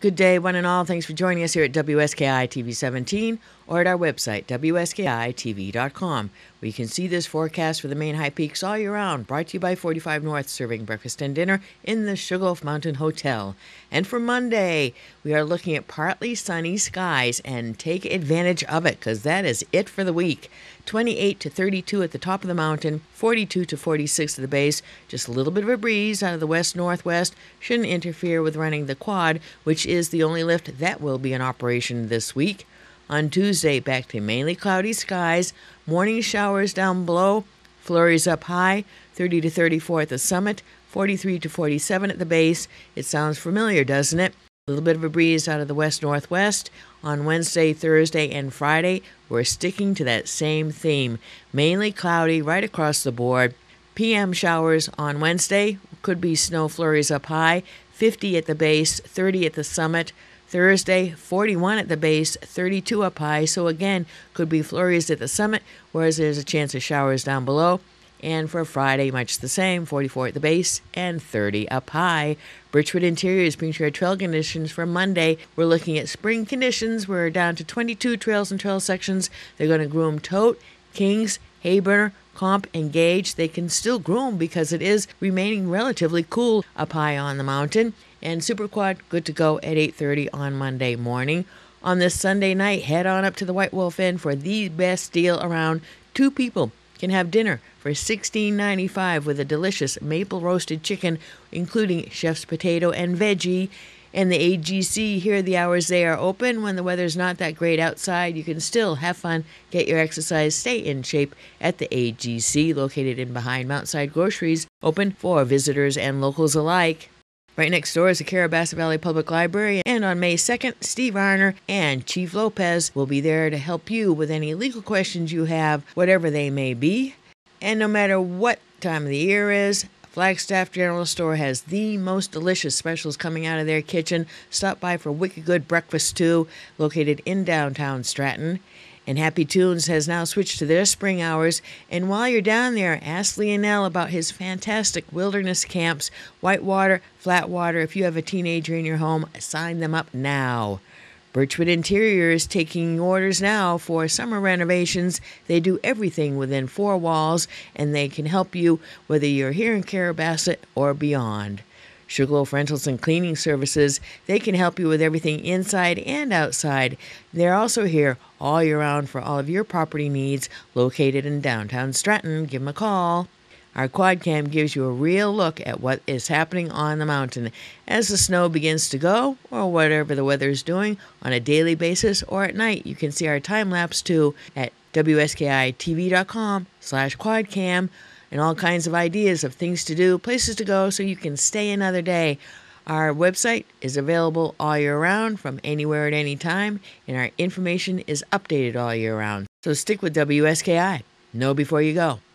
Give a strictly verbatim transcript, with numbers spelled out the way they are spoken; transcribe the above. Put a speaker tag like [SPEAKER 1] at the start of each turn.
[SPEAKER 1] Good day, one and all. Thanks for joining us here at W S K I T V seventeen or at our website, W S K I T V dot com, where you can see this forecast for the main high peaks all year round, brought to you by forty-five North, serving breakfast and dinner in the Sugarloaf Mountain Hotel. And for Monday, we are looking at partly sunny skies, and take advantage of it, because that is it for the week. twenty-eight to thirty-two at the top of the mountain, forty-two to forty-six at the base. Just a little bit of a breeze out of the west-northwest. Shouldn't interfere with running the quad, which is the only lift that will be in operation this week. On Tuesday, back to mainly cloudy skies, morning showers down below, flurries up high, thirty to thirty-four at the summit, forty-three to forty-seven at the base. It sounds familiar, doesn't it? A little bit of a breeze out of the west-northwest. On Wednesday, Thursday, and Friday, we're sticking to that same theme. Mainly cloudy right across the board. P M showers on Wednesday. Could be snow flurries up high. fifty at the base, thirty at the summit. Thursday, forty-one at the base, thirty-two up high. So again, could be flurries at the summit, whereas there's a chance of showers down below. And for Friday, much the same, forty-four at the base and thirty up high. Birchwood Interiors brings you our trail conditions for Monday. We're looking at spring conditions. We're down to twenty-two trails and trail sections. They're going to groom Tote, Kings, Hayburner, Comp, and Gage. They can still groom because it is remaining relatively cool up high on the mountain. And Super Quad, good to go at eight thirty on Monday morning. On this Sunday night, head on up to the White Wolf Inn for the best deal around. Two people can have dinner for sixteen ninety-five with a delicious maple roasted chicken, including chef's potato and veggie. And the A G C, here are the hours they are open. When the weather's not that great outside, you can still have fun, get your exercise, stay in shape at the A G C, located in behind Mountside Groceries, open for visitors and locals alike. Right next door is the Carrabassett Valley Public Library, and on May second, Steve Arner and Chief Lopez will be there to help you with any legal questions you have, whatever they may be. And no matter what time of the year is, Flagstaff General Store has the most delicious specials coming out of their kitchen. Stop by for wicked good breakfast too, located in downtown Stratton. And Happy Tunes has now switched to their spring hours. And while you're down there, ask Lionel about his fantastic wilderness camps, whitewater, flatwater. If you have a teenager in your home, sign them up now. Birchwood Interior is taking orders now for summer renovations. They do everything within four walls, and they can help you whether you're here in Carrabassett or beyond. Sugarloaf Rentals and Cleaning Services, they can help you with everything inside and outside. They're also here all year round for all of your property needs, located in downtown Stratton. Give them a call. Our quad cam gives you a real look at what is happening on the mountain as the snow begins to go, or whatever the weather is doing on a daily basis or at night. You can see our time lapse too at W S K I T V dot com slash quadcam. And all kinds of ideas of things to do, places to go, so you can stay another day. Our website is available all year round from anywhere at any time, and our information is updated all year round. So stick with W S K I. Know before you go.